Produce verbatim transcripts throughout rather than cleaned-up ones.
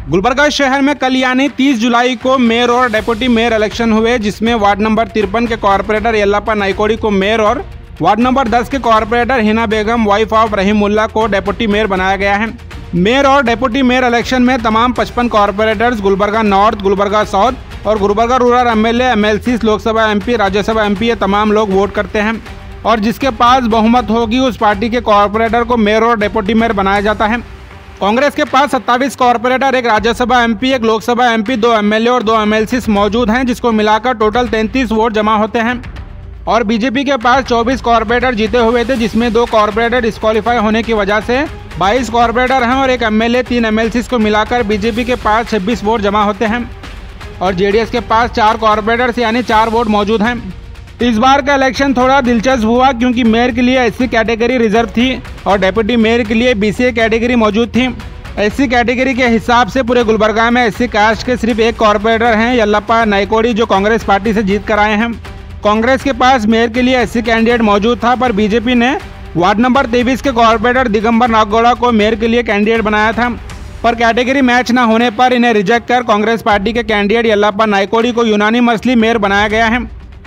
गुलबर्गा शहर में कल यानी तीस जुलाई को मेयर और डेप्यूटी मेयर इलेक्शन हुए, जिसमें वार्ड नंबर तिरपन के कॉर्पोरेटर यल्लाप्पा नाइकोडी को मेयर और वार्ड नंबर दस के corporator Hina Begum wife of Rahimullah को डेप्यूटी मेयर बनाया गया है। मेयर और डेप्यूटी मेयर इलेक्शन में तमाम पचपन corporators Gulbarga north, Gulbarga south और Gulbarga rural MLA, MLC, Lok Sabha MP, Rajya Sabha MP ये तमाम लोग वोट करते हैं और जिसके पास बहुमत होगी उस पार्टी के कॉर्पोरेटर को मेयर और डेप्यूटी मेयर बनाया जाता है। कांग्रेस के पास सत्ताईस कॉर्पोरेटर, एक राज्यसभा एमपी, एक लोकसभा एमपी, दो एमएलए और दो एमएलसी मौजूद हैं, जिसको मिलाकर टोटल तैंतीस वोट जमा होते हैं। और बीजेपी के पास चौबीस कॉर्पोरेटर जीते हुए थे, जिसमें दो कॉर्पोरेटर डिस्क्वालीफाई होने की वजह से बाईस कॉर्पोरेटर हैं और एक एमएलए, तीन एमएलसी को मिलाकर बीजेपी के पास छब्बीस वोट जमा होते हैं और जेडीएस के पास चार कॉर्पोरेटर्स यानी चार वोट मौजूद हैं। इस बार का इलेक्शन थोड़ा दिलचस्प हुआ क्योंकि मेयर के लिए एससी कैटेगरी रिजर्व थी और डेप्यूटी मेयर के लिए बीसीए कैटेगरी मौजूद थी। एससी कैटेगरी के हिसाब से पूरे गुलबर्गा में एससी कास्ट के सिर्फ एक कॉर्पोरेटर हैं, यल्लाप्पा नाइकोडी, जो कांग्रेस पार्टी से जीत कर आए हैं। कांग्रेस के पास मेयर के लिए एससी कैंडिडेट मौजूद था, पर बीजेपी ने वार्ड नंबर तेईस के कॉर्पोरेटर दिगंबर नागौड़ा को मेयर के लिए कैंडिडेट बनाया था, पर कैटेगरी मैच न होने पर इन्हें रिजेक्ट कर कांग्रेस पार्टी के कैंडिडेट यल्लाप्पा नाइकोडी को यूनानिमसली मेयर बनाया गया है।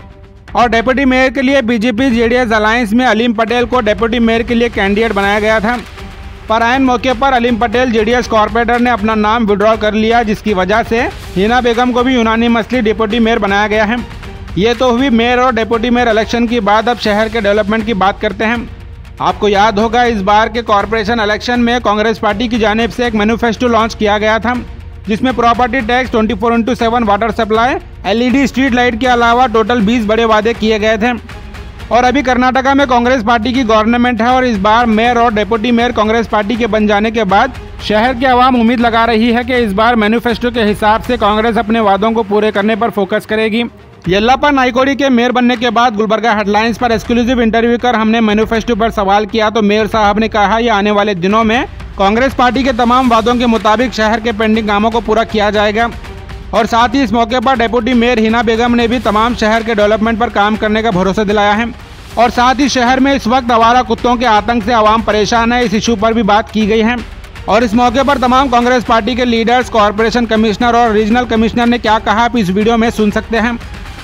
और डेप्यूटी मेयर के लिए बीजेपी जेडीएस अलायंस में अलीम पटेल को डेप्यूटी मेयर के लिए कैंडिडेट बनाया गया था, पर आयन मौके पर अलीम पटेल जेडीएस कॉर्पोरेटर ने अपना नाम विड्रॉ कर लिया, जिसकी वजह से हिना बेगम को भी यूनानिमसली डेप्यूटी मेयर बनाया गया है। ये तो हुई मेयर और डेप्यूटी मेयर इलेक्शन की बात। अब शहर के डेवलपमेंट की बात करते हैं। आपको याद होगा इस बार के कॉर्पोरेशन इलेक्शन में कांग्रेस पार्टी की जानिब से एक मैनिफेस्टो लॉन्च किया गया था, जिसमें property tax, twenty four into seven water supply, LED street light के अलावा टोटल बीस बड़े वादे किए गए थे। और अभी कर्नाटका में कांग्रेस पार्टी की गवर्नमेंट है और इस बार मेयर और डेप्यूटी मेयर कांग्रेस पार्टी के बन जाने के बाद शहर की आवाम उम्मीद लगा रही है कि इस बार मैनिफेस्टो के हिसाब से कांग्रेस अपने वादों को पूरे करने पर फोकस करेगी। यल्लाप्पा नाइकोडी के मेयर बनने के बाद गुलबर्गा हेडलाइंस पर एक्सक्लूसिव इंटरव्यू कर हमने मैनिफेस्टो पर सवाल किया तो मेयर साहब ने कहा ये आने वाले दिनों में कांग्रेस पार्टी के तमाम वादों के मुताबिक शहर के पेंडिंग कामों को पूरा किया जाएगा। और साथ ही इस मौके पर डेप्यूटी मेयर हिना बेगम ने भी तमाम शहर के डेवलपमेंट पर काम करने का भरोसा दिलाया है। और साथ ही शहर में इस वक्त आवारा कुत्तों के आतंक से आवाम परेशान है, इस इशू पर भी बात की गई है। और इस मौके पर तमाम कांग्रेस पार्टी के लीडर्स, कॉर्पोरेशन कमिश्नर और रीजनल कमिश्नर ने क्या कहा आप इस वीडियो में सुन सकते हैं।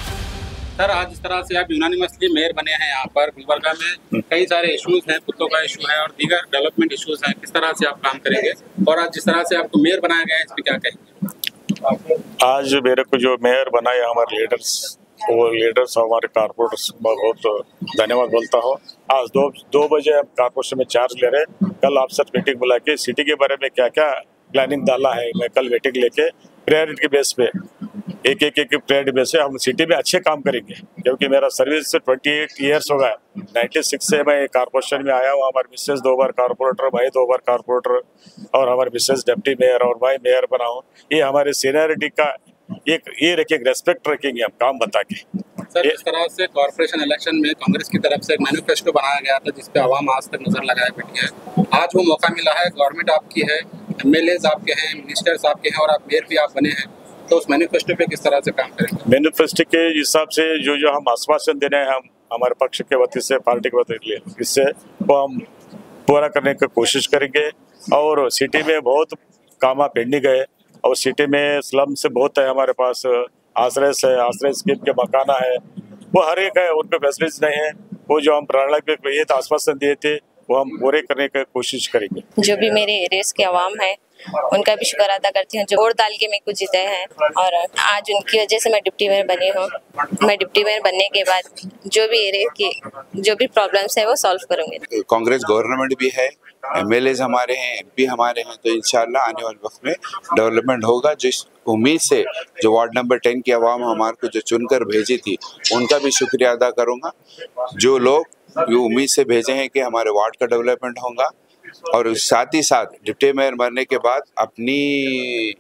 सर, आज इस तरह से आप यूनानिमसली मेयर बने हैं, यहाँ पर गुलबर्गा में कई सारे इश्यूज हैं, कुत्तों का इशू है और दीगर डेवलपमेंट इश्यूज हैं, किस तरह से आप काम करेंगे और आज जिस तरह से आपको मेयर बनाया गया है इस पर क्या कहेंगे? आज मेरे को जो मेयर बनाया हमारे लीडर्स, वो लीडर्स हमारे कारपोरेटर्स बहुत धन्यवाद बोलता हूँ। आज दो दो बजे हम कारपोरेशन में चार्ज ले रहे हैं। कल आपसे मीटिंग बुला के सिटी के बारे में क्या क्या प्लानिंग डाला है, मैं कल मीटिंग लेके प्रायोरिटी के बेस पे एक एक एक प्रायोरिटी बेस पे हम सिटी में अच्छे काम करेंगे, क्योंकि मेरा सर्विस अट्ठाईस इयर्स हो गया। छियानवे से मैं कारपोरेशन में आया हूँ। हमारे मिसेज दो बार कारपोरेटर, भाई दो बार कारपोरेटर और हमारे मिसेज डिप्टी मेयर और भाई मेयर बना हूँ। ये हमारे सीनियरिटी का एक ये रखेंगे, रेस्पेक्ट रखेंगे हम काम बता के। सर, इस तरह से कॉर्पोरेशन इलेक्शन में कांग्रेस की तरफ से एक मैनिफेस्टो बनाया गया था जिसपे आवाम आज तक नजर लगाए बैठी है। आज वो मौका मिला है, गवर्नमेंट आपकी है, एमएलएज आपके हैं, मिनिस्टर्स आपके हैं और आप मेयर भी आप बने हैं, तो उस मैनिफेस्टो पे किस तरह से काम करेंगे? मैनिफेस्टो के हिसाब से जो जो हम आश्वासन देने हैं हम हमारे पक्ष के वती से, पार्टी के वती इससे वो हम पूरा करने की कोशिश करेंगे। और सिटी में बहुत काम पेंडिंग है और सिटी में स्लम से बहुत है, हमारे पास आश्रय है, आश्रय स्कीम के मकाना है, वो हर एक है, उन पे फैसिलिटीज नहीं है। वो जो हम प्रणा पे ये आश्वासन दिए थे वो हम पूरे करने की कोशिश करेंगे। जो भी मेरे एरियाज के आवाम है उनका भी शुक्र अदा करती हूँ जो वोट डाल के मेरे को जीते हैं और आज उनकी वजह से मैं डिप्टी मेयर बनी हूँ। मैं डिप्टी मेयर बनने के बाद जो भी एरिया की जो भी प्रॉब्लम्स है वो सॉल्व करूंगी। कांग्रेस गवर्नमेंट भी है, एमएलए हमारे हैं, एमपी हमारे हैं, तो इंशाल्लाह आने वाले वक्त में डेवलपमेंट होगा। जिस उम्मीद से जो वार्ड नंबर टेन की आवाम हमारे को जो चुनकर भेजी थी उनका भी शुक्रिया अदा करूंगा। जो लोग ये उम्मीद से भेजे हैं कि हमारे वार्ड का डेवलपमेंट होगा और साथ ही साथ डिप्टी मेयर बनने के बाद अपनी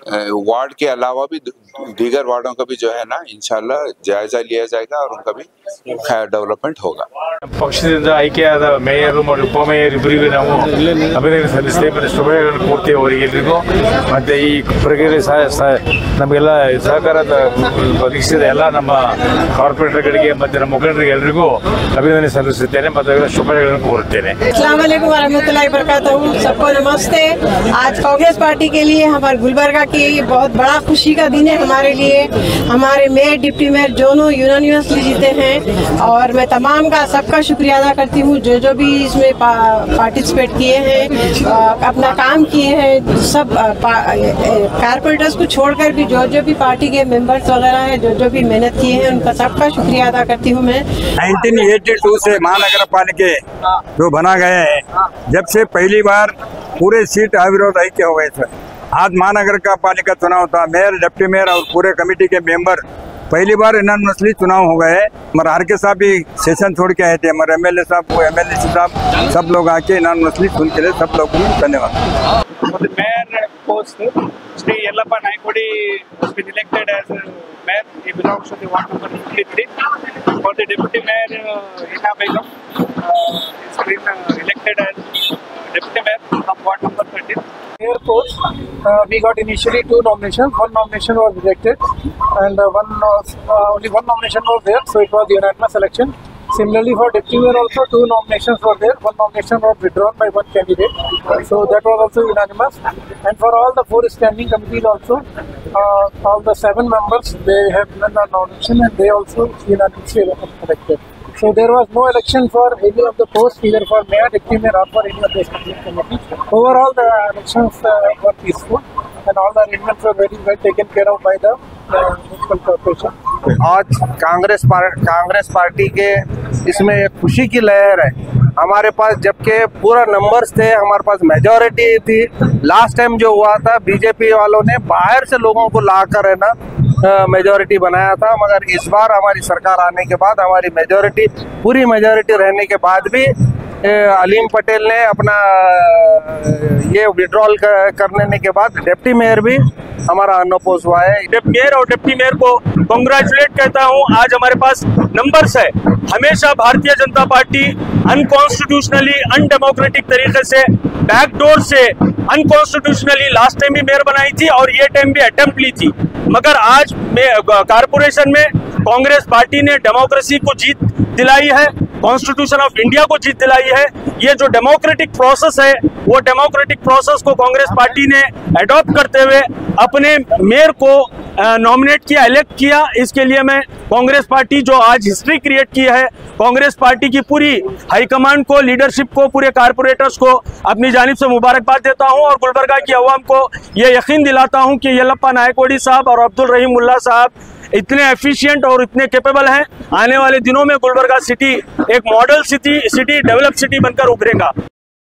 वार्ड के अलावा भी दीगर वार्डों का भी जो है ना इंशाल्लाह जायजा लिया जाएगा और उनका भी खैर डेवलपमेंट होगा। ಪಕ್ಷದಿಂದ ಆಯ್ಕೆಯಾದ ಮೇಯರ್ ಮತ್ತು ಉಪಮೇಯರ್ ಇಬ್ಬರಿಗೂ ನಾವು ಅಭಿನಂದನೆ ಸಲ್ಲಿಸ್ತೇವೆ ಮತ್ತು ಶುಭಾಶಯಗಳನ್ನು ಕೋರ್ತೇವೆ ಅವರಿಗೆಲ್ಲರಿಗೂ. ಮತ್ತು ಈ ಪ್ರಕ್ರಿಯೆ ನಮಗೆಲ್ಲ ಸಹಕಾರದ ಒದಗಿಸಿದ ಎಲ್ಲ ನಮ್ಮ ಕಾರ್ಪೊರೇಟರ್ಗಳಿಗೆ ಮತ್ತು ನಮ್ಮ ಮುಖಂಡರಿಗೆ ಎಲ್ಲರಿಗೂ ಅಭಿನಂದನೆ ಸಲ್ಲಿಸುತ್ತೇನೆ ಮತ್ತು ಅವರ ಶುಭಾಶಯಗಳನ್ನು ಕೋರುತ್ತೇನೆ. अस्सलाम वालेकुम वरहमतुल्लाहि वबरकातुहू। सबको नमस्ते। आज कांग्रेस पार्टी के लिए हमारे गुलबर्गा की बहुत बड़ा खुशी का दिन है हमारे लिए। हमारे मेयर डिप्टी मेयर दोनों यूनानिमसली जीते हैं और मैं तमाम का सबका शुक्रिया अदा करती हूँ जो जो भी इसमें पा, पार्टिसिपेट किए हैं, अपना काम किए हैं। सब कारपोरेटर्स को छोड़कर भी जो जो भी पार्टी के मेंबर्स वगैरह हैं जो जो भी मेहनत किए हैं उनका सबका शुक्रिया अदा करती हूँ मैं। नाइनटीन एटी टू से महानगर पालिका जो बना गए हैं, जब से पहली बार पूरे सीट अविरोध ऐक्य हो गए थे। आज महानगर का पालिका चुनाव था, मेयर डिप्टी मेयर और पूरे कमेटी के मेंबर पहली बार इनानमसली चुनाव हो गए। मगर आर के साहब भी सेशन छोड़ के आए थे, मगर एम एल ए साहब एम एल ए साहब सब लोग आके इनानमसली सुन के लिए सब लोग को धन्यवाद। Mayor post, Shri Yellappa Naikodi has been elected as mayor. He belongs to the ward number fifty-three. For the deputy mayor, uh, Hina Begum uh, has been uh, elected as deputy mayor from ward number thirteen. Mayor post, uh, we got initially two nominations. One nomination was rejected, and uh, one was, uh, only one nomination was there, so it was the unanimous election. Similarly, for deputy mayor also two nominations were there. One nomination was withdrawn by one candidate, so that was also unanimous. And for all the four standing committees also, uh, all the seven members they have given a nomination and they also unanimously elected. So there was no election for any of the posts, either for mayor, deputy mayor, or for any of the standing committees. Overall, the elections uh, were peaceful, and all the arrangements were very well taken care of by the municipal corporation. आज कांग्रेस पार, Congress party के इसमें एक खुशी की लहर है हमारे पास, जबकि पूरा नंबर्स थे, हमारे पास मेजॉरिटी थी। लास्ट टाइम जो हुआ था बीजेपी वालों ने बाहर से लोगों को लाकर है ना मेजॉरिटी बनाया था, मगर इस बार हमारी सरकार आने के बाद हमारी मेजॉरिटी पूरी मेजॉरिटी रहने के बाद भी अलीम पटेल ने अपना ये विड्रॉल करने के बाद डिप्टी मेयर भी हमारा अनअपोज हुआ है। मेयर और डिप्टी मेयर को कांग्रेचुलेट कहता हूं। आज हमारे पास नंबर्स है। हमेशा Bharatiya Janata party unconstitutionally undemocratic तरीके से बैकडोर से अनकॉन्स्टिट्यूशनली लास्ट टाइम भी मेयर बनाई थी और ये टाइम भी अटेम्प्ट ली थी, मगर आज कारपोरेशन में कांग्रेस पार्टी ने डेमोक्रेसी को जीत दिलाई है, कॉन्स्टिट्यूशन ऑफ इंडिया को जीत दिलाई है। ये जो डेमोक्रेटिक प्रोसेस है वो डेमोक्रेटिक प्रोसेस को कांग्रेस पार्टी ने अडॉप्ट करते हुए अपने मेयर को नॉमिनेट किया, इलेक्ट किया। इसके लिए मैं कांग्रेस पार्टी जो आज हिस्ट्री क्रिएट की है, कांग्रेस पार्टी की पूरी हाईकमांड को, लीडरशिप को, पूरे कारपोरेटर्स को अपनी जानिब से मुबारकबाद देता हूं और गुलबर्गा की अवाम को ये यकीन दिलाता हूं कि येल्लप्पा नायकोडी साहब और अब्दुल रहीम मुल्ला साहब इतने एफिशिएंट और इतने कैपेबल हैं। आने वाले दिनों में गुलबर्गा सिटी एक model city city develop city बनकर उभरेगा।